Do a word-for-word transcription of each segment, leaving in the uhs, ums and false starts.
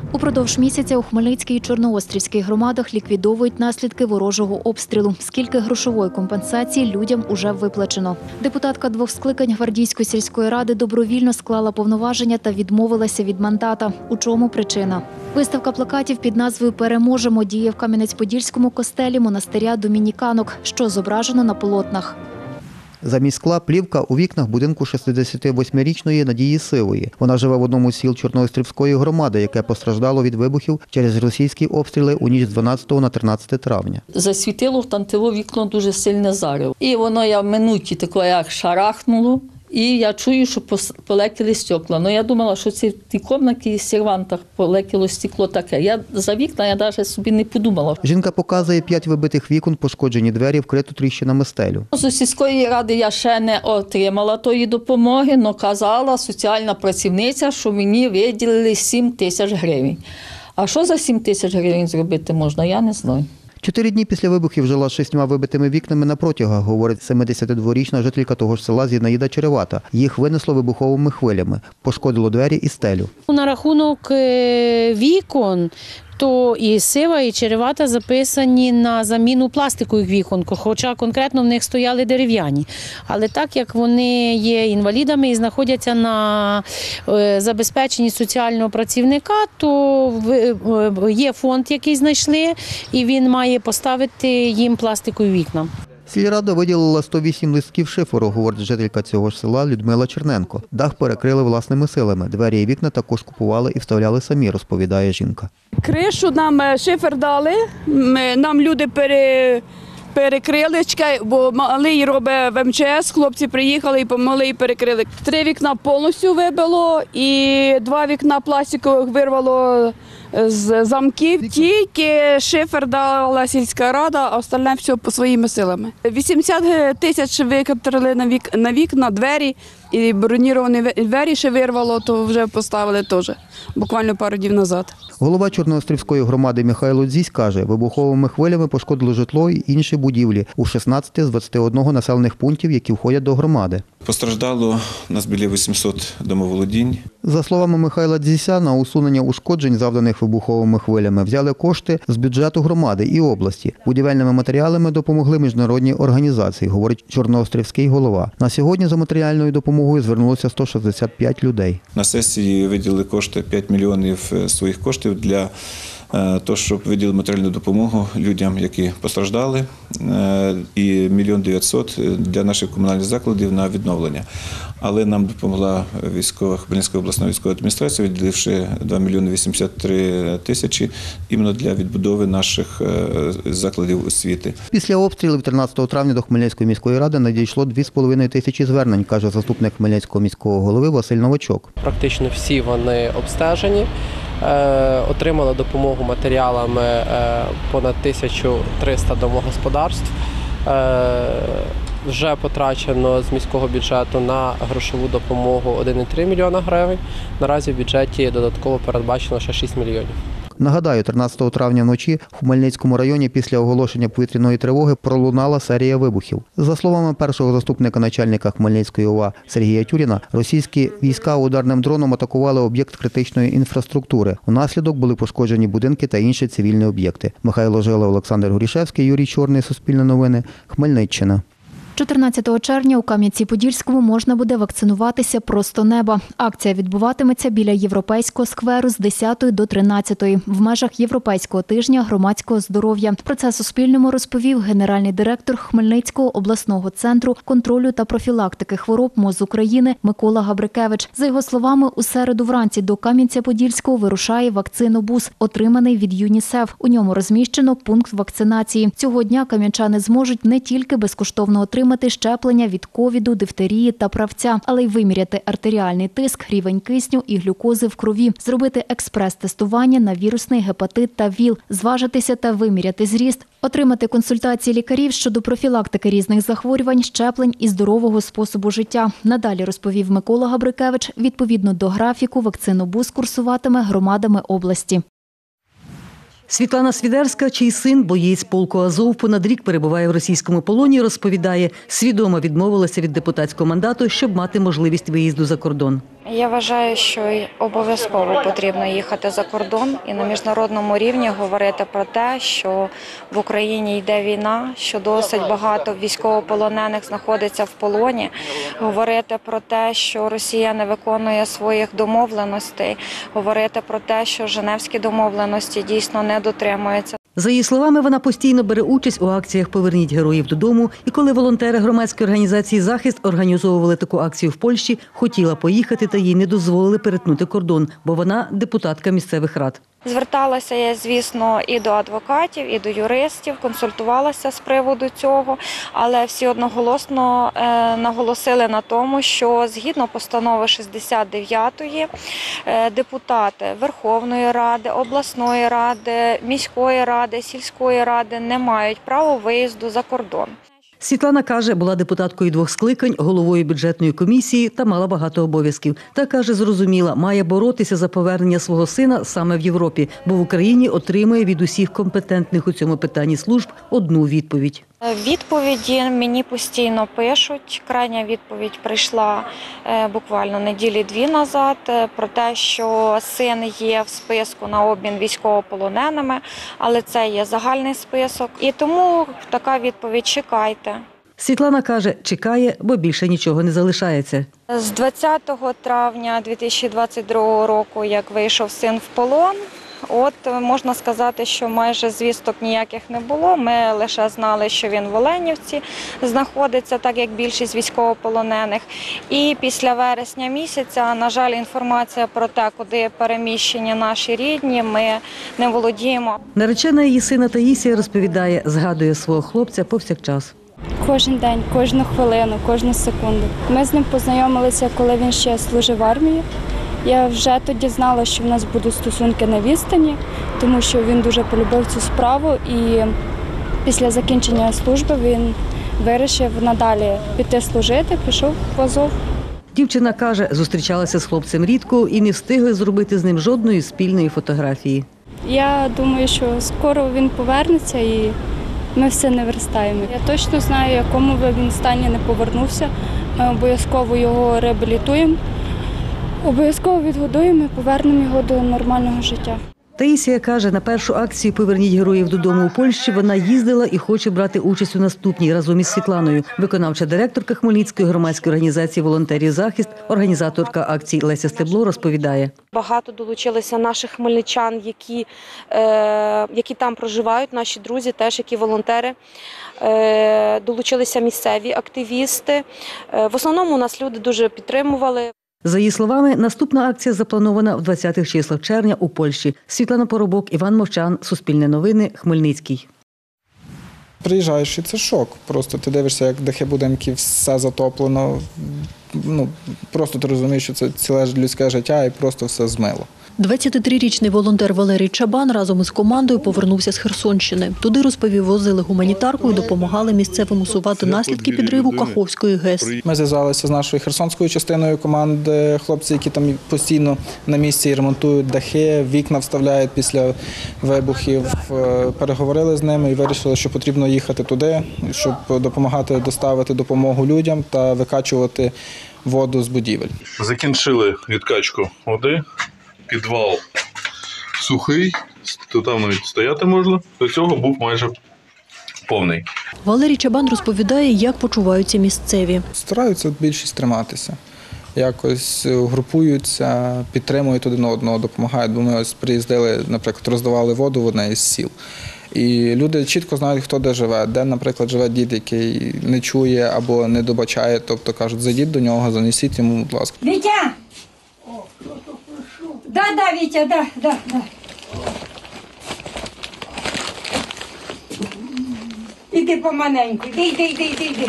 Упродовж місяця у Хмельницькій і Чорноострівській громадах ліквідовують наслідки ворожого обстрілу. Скільки грошової компенсації людям уже виплачено. Депутатка двох скликань Гвардійської сільської ради добровільно склала повноваження та відмовилася від мандата. У чому причина? Виставка плакатів під назвою «Переможемо» діє в Кам'янець-Подільському костелі монастиря домініканок, що зображено на полотнах. Замість скла – плівка у вікнах будинку шістдесятивосьмирічної Надії Сивої. Вона живе в одному з сіл Чорноострівської громади, яке постраждало від вибухів через російські обстріли у ніч з дванадцятого на тринадцяте травня. Засвітило в тантило вікно дуже сильне зарево. І воно я в минуті тако як шарахнуло. І я чую, що полекили стекла. Ну, я думала, що це в тій кімнаті в сервантах полекило стекло таке. Я за вікна я навіть собі не подумала. Жінка показує п'ять вибитих вікон, пошкоджені двері, вкриту тріщинами стелю. З сільської ради я ще не отримала тої допомоги, але казала соціальна працівниця, що мені виділили сім тисяч гривень. А що за сім тисяч гривень зробити можна, я не знаю. Чотири дні після вибухів жила з шістьма вибитими вікнами на протягах, говорить семидесятидворічна жителька того ж села Зінаїда Черевата. Їх винесло вибуховими хвилями, пошкодило двері і стелю. На рахунок вікон, то і Сива, і Черевата записані на заміну пластикових вікон, хоча конкретно в них стояли дерев'яні. Але так як вони є інвалідами і знаходяться на забезпеченні соціального працівника, то є фонд, який знайшли, і він має поставити їм пластикові вікна. Сільрада виділила сто вісім листків шиферу, говорить жителька цього ж села Людмила Черненко. Дах перекрили власними силами. Двері і вікна також купували і вставляли самі, розповідає жінка. Кришу нам шифер дали, нам люди пере... перекрили, бо малий робить в ем че ес, хлопці приїхали і помогли і перекрили. Три вікна повністю вибило і два вікна пластикових вирвало з замків. Тільки шифер дала сільська рада, а остальне все по своїми силами. вісімдесят тисяч використали на, вік... на вікна, двері, і броніровані двері ще вирвало, то вже поставили теж, буквально пару днів назад. Голова Чорноострівської громади Михайло Дзісь каже, вибуховими хвилями пошкодило житло і інші будівлі у шістнадцяти з двадцяти одного населених пунктів, які входять до громади. Постраждало у нас біля вісімсот домоволодінь. За словами Михайла Дзіся, на усунення ушкоджень, завданих вибуховими хвилями, взяли кошти з бюджету громади і області. Будівельними матеріалами допомогли міжнародні організації, говорить чорноострівський голова. На сьогодні за матеріальною допомогою звернулося сто шістдесят п'ять людей. На сесії виділили кошти, п'ять мільйонів своїх коштів для того, щоб виділити матеріальну допомогу людям, які постраждали, і мільйон дев'ятсот для наших комунальних закладів на відновлення. Але нам допомогла військова Хмельницька обласна військова адміністрація, виділивши два мільйони вісімдесят три тисячі іменно для відбудови наших закладів освіти. Після обстрілів тринадцятого травня до Хмельницької міської ради надійшло дві з половиною тисячі звернень, каже заступник Хмельницького міського голови Василь Новачок. Практично всі вони обстежені. Отримали допомогу матеріалами понад тисячу триста домогосподарств. Вже потрачено з міського бюджету на грошову допомогу один цілих три мільйона гривень. Наразі в бюджеті додатково передбачено ще шість мільйонів. Нагадаю, тринадцятого травня вночі в Хмельницькому районі після оголошення повітряної тривоги пролунала серія вибухів. За словами першого заступника начальника Хмельницької о ва а Сергія Тюріна, російські війська ударним дроном атакували об'єкт критичної інфраструктури. Унаслідок були пошкоджені будинки та інші цивільні об'єкти. Михайло Жила, Олександр Горішевський, Юрій Чорний, Суспільне новини, Хмельниччина. чотирнадцятого червня у Кам'янці-Подільському можна буде вакцинуватися просто неба. Акція відбуватиметься біля Європейського скверу з десятої до тринадцятої в межах Європейського тижня громадського здоров'я. Про це Суспільному розповів генеральний директор Хмельницького обласного центру контролю та профілактики хвороб МОЗ України Микола Габрикевич. За його словами, у середу вранці до Кам'янця-Подільського вирушає вакцинобус, отриманий від ЮНІСЕФ. У ньому розміщено пункт вакцинації. Цього дня кам'янчани зможуть не тільки безкоштовно отримати щеплення від ковіду, дифтерії та правця, але й виміряти артеріальний тиск, рівень кисню і глюкози в крові, зробити експрес-тестування на вірусний гепатит та ВІЛ, зважитися та виміряти зріст, отримати консультації лікарів щодо профілактики різних захворювань, щеплень і здорового способу життя. Надалі, розповів Микола Габрикевич, відповідно до графіку вакцинобус курсуватиме громадами області. Світлана Свідерська, чий син, боєць полку Азов, понад рік перебуває в російському полоні, розповідає, свідомо відмовилася від депутатського мандату, щоб мати можливість виїзду за кордон. Я вважаю, що обов'язково потрібно їхати за кордон і на міжнародному рівні говорити про те, що в Україні йде війна, що досить багато військовополонених знаходиться в полоні, говорити про те, що Росія не виконує своїх домовленостей, говорити про те, що Женевські домовленості дійсно не дотримуються. За її словами, вона постійно бере участь у акціях «Поверніть героїв додому». І коли волонтери громадської організації «Захист» організовували таку акцію в Польщі, хотіла поїхати, та їй не дозволили перетнути кордон, бо вона депутатка місцевих рад. Зверталася я, звісно, і до адвокатів, і до юристів, консультувалася з приводу цього, але всі одноголосно е, наголосили на тому, що згідно постанови шістдесят дев'ятої е, депутати Верховної Ради, обласної ради, міської ради, сільської ради не мають права виїзду за кордон. Світлана каже, була депутаткою двох скликань, головою бюджетної комісії та мала багато обов'язків. Та, каже, зрозуміла, має боротися за повернення свого сина саме в Європі, бо в Україні отримує від усіх компетентних у цьому питанні служб одну відповідь. Відповіді мені постійно пишуть. Крайня відповідь прийшла буквально неділі-дві назад про те, що син є в списку на обмін військовополоненими, але це є загальний список. І тому така відповідь – чекайте. Світлана каже, чекає, бо більше нічого не залишається. З двадцятого травня дві тисячі двадцять другого року, як вийшов син в полон, от можна сказати, що майже звісток ніяких не було. Ми лише знали, що він в Оленівці знаходиться, так як більшість військовополонених. І після вересня місяця, на жаль, інформація про те, куди переміщені наші рідні, ми не володіємо. Наречена її сина Таїсія розповідає, згадує свого хлопця повсякчас. Кожен день, кожну хвилину, кожну секунду. Ми з ним познайомилися, коли він ще служив в армії. Я вже тоді знала, що в нас будуть стосунки на відстані, тому що він дуже полюбив цю справу і після закінчення служби він вирішив надалі піти служити, пішов в Азов. Дівчина каже, зустрічалася з хлопцем рідко і не встигли зробити з ним жодної спільної фотографії. Я думаю, що скоро він повернеться і ми все не верстаємо. Я точно знаю, в якому би він стані не повернувся. Ми обов'язково його реабілітуємо. Обов'язково відгодуємо і повернемо його до нормального життя. Таїсія каже, на першу акцію «Поверніть героїв додому» у Польщі вона їздила і хоче брати участь у наступній разом із Світланою. Виконавча директорка Хмельницької громадської організації «Волонтерів Захист», організаторка акції Леся Стебло розповідає. Багато долучилися наших хмельничан, які, е, які там проживають, наші друзі, теж які волонтери. Е, долучилися місцеві активісти. Е, в основному нас люди дуже підтримували. За її словами, наступна акція запланована в двадцятих числах червня у Польщі. Світлана Поробок, Іван Мовчан, Суспільне новини, Хмельницький. Приїжджаєш і це шок. Просто ти дивишся, як дахи будинків, все затоплено. Ну, просто ти розумієш, що це ціле людське життя і просто все змило. двадцятитрирічний волонтер Валерій Чабан разом із командою повернувся з Херсонщини. Туди, розповів, возили гуманітарку і допомагали місцевим усувати наслідки підриву Каховської ГЕС. Ми зв'язалися з нашою херсонською частиною команди, хлопці, які там постійно на місці ремонтують дахи, вікна вставляють після вибухів. Переговорили з ними і вирішили, що потрібно їхати туди, щоб допомагати доставити допомогу людям та викачувати воду з будівель. Закінчили відкачку води. Підвал сухий, то там навіть стояти можна, до цього був майже повний. Валерій Чабан розповідає, як почуваються місцеві. Стараються більшість триматися, якось групуються, підтримують один одного, допомагають, бо ми ось приїздили, наприклад, роздавали воду в одне із сіл. І люди чітко знають, хто де живе, де, наприклад, живе дід, який не чує або не добачає, тобто кажуть, зайдіть до нього, занесіть йому, будь ласка. Вітя! Да, да, Вітя, да, да, да. Іди поманеньку, іди, іди, іди, іди, іди.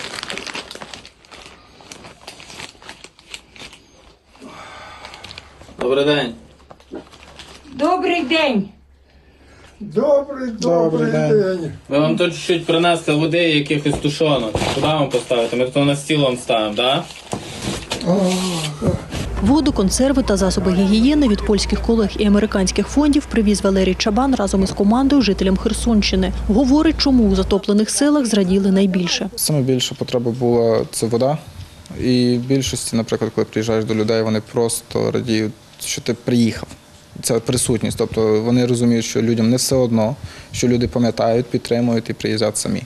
Добрий день. Добрий день. Добрий, добрий день. Ми вам тут чуть принесли води, якихось тушонок. Куди вам поставити? Ми тут на стіл вам ставимо, так? Воду, консерви та засоби гігієни від польських колег і американських фондів привіз Валерій Чабан разом із командою жителям Херсонщини. Говорить, чому у затоплених селах зраділи найбільше. Саме більша потреба була – це вода. І в більшості, наприклад, коли приїжджаєш до людей, вони просто радіють, що ти приїхав. Це присутність, тобто вони розуміють, що людям не все одно, що люди пам'ятають, підтримують і приїздять самі.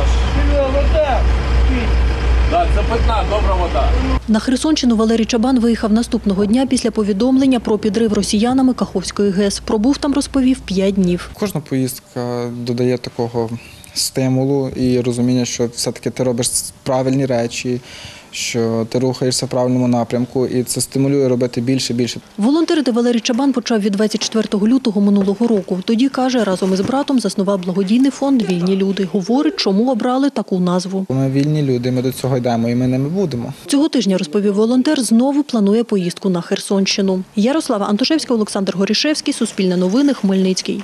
Так, це питна, добра вода. На Херсонщину Валерій Чабан виїхав наступного дня після повідомлення про підрив росіянами Каховської ГЕС. Пробув там, розповів, п'ять днів. Кожна поїздка додає такого стимулу і розуміння, що все-таки ти робиш правильні речі, що ти рухаєшся в правильному напрямку, і це стимулює робити більше і більше. Волонтерити Валерій Чабан почав від двадцять четвертого лютого минулого року. Тоді, каже, разом із братом заснував благодійний фонд «Вільні люди». Говорить, чому обрали таку назву. Ми вільні люди, ми до цього йдемо і ми ними будемо. Цього тижня, розповів волонтер, знову планує поїздку на Херсонщину. Ярослава Антошевська, Олександр Горішевський, Суспільне новини, Хмельницький.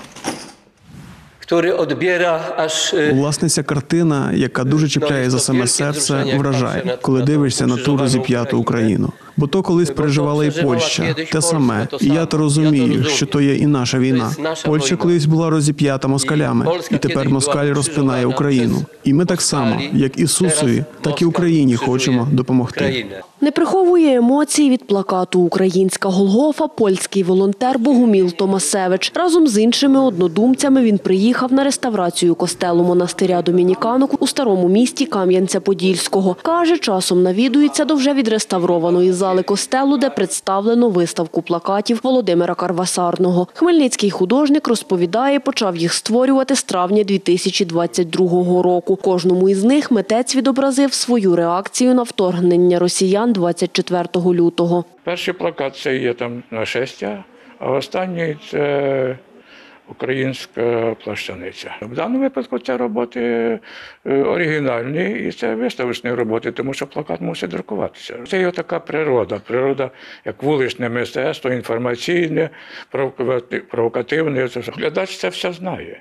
Власне, ця картина, яка дуже чіпляє за саме серце, вражає, коли дивишся на ту розіп'яту Україну. Бо то колись переживала і Польща, те саме. І я то розумію, що то є і наша війна. Польща колись була розіп'ята москалями, і тепер москаль розпинає Україну. І ми так само, як Ісусові, так і Україні хочемо допомогти. Не приховує емоцій від плакату «Українська Голгофа» польський волонтер Богуміл Томасевич. Разом з іншими однодумцями він приїхав на реставрацію костелу монастиря домініканок у старому місті Кам'янця-Подільського. Каже, часом навідується до вже відреставрованої зали костелу, де представлено виставку плакатів Володимира Карвасарного. Хмельницький художник розповідає, почав їх створювати з травня дві тисячі двадцять другого року. Кожному із них митець відобразив свою реакцію на вторгнення росіян двадцять четвертого лютого. Перший плакат – це є там нашестя, а останній – це українська плащаниця. В даному випадку це роботи оригінальні і це виставочні роботи, тому що плакат мусить друкуватися. Це його така природа, природа як вуличне мистецтво, інформаційне, провокативне. Глядач це все знає.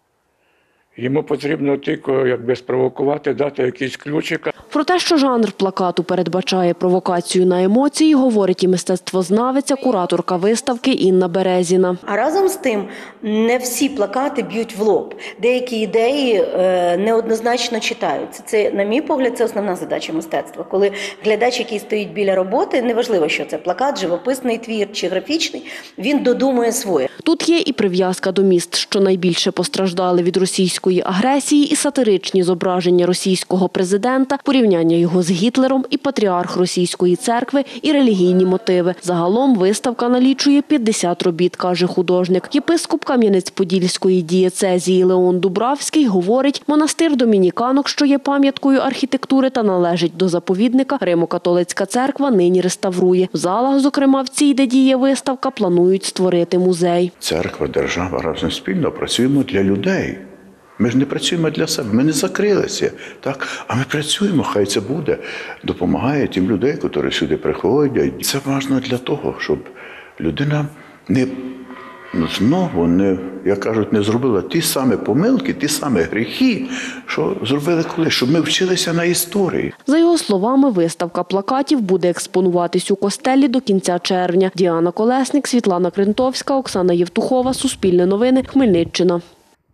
Йому потрібно тільки, якби спровокувати, дати якийсь ключик. Про те, що жанр плакату передбачає провокацію на емоції, говорить і мистецтвознавиця, кураторка виставки Інна Березіна. А разом з тим, не всі плакати б'ють в лоб. Деякі ідеї е, неоднозначно читаються. Це, на мій погляд, це основна задача мистецтва. Коли глядач, який стоїть біля роботи, неважливо, що це плакат, живописний твір чи графічний, він додумує своє. Тут є і прив'язка до міст, що найбільше постраждали від російської агресії, і сатиричні зображення російського президента, порівняння його з Гітлером, і патріарх російської церкви, і релігійні мотиви. Загалом виставка налічує п'ятдесят робіт, каже художник. Єпископ Кам'янець-Подільської дієцезії Леон Дубравський говорить, монастир домініканок, що є пам'яткою архітектури та належить до заповідника, Римо-католицька церква нині реставрує. В залах, зокрема в цій, де діє виставка, планують створити музей. Церква, держава разом спільно працюємо для людей. Ми ж не працюємо для себе, ми не закрилися, так? А ми працюємо, хай це буде, допомагає тим людей, які сюди приходять. Це важливо для того, щоб людина не, ну, знову, не, як кажуть, не зробила ті самі помилки, ті самі гріхи, що зробили колись, щоб ми вчилися на історії. За його словами, виставка плакатів буде експонуватись у костелі до кінця червня. Діана Колесник, Світлана Крентовська, Оксана Євтухова, Суспільне новини, Хмельниччина.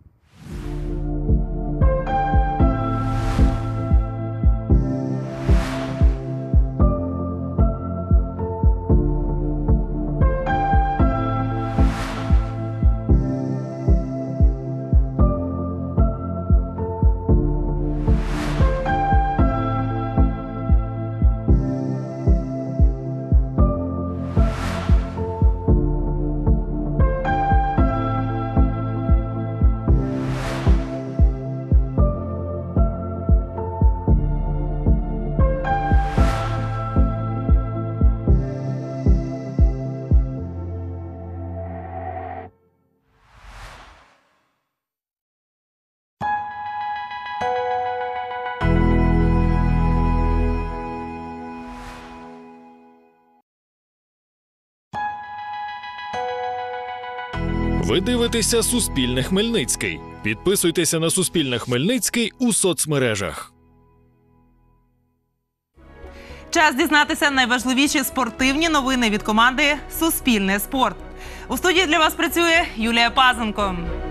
Ви дивитеся Суспільне Хмельницький. Підписуйтеся на Суспільне Хмельницький у соцмережах. Час дізнатися найважливіші спортивні новини від команди «Суспільне спорт». У студії для вас працює Юлія Пазенко.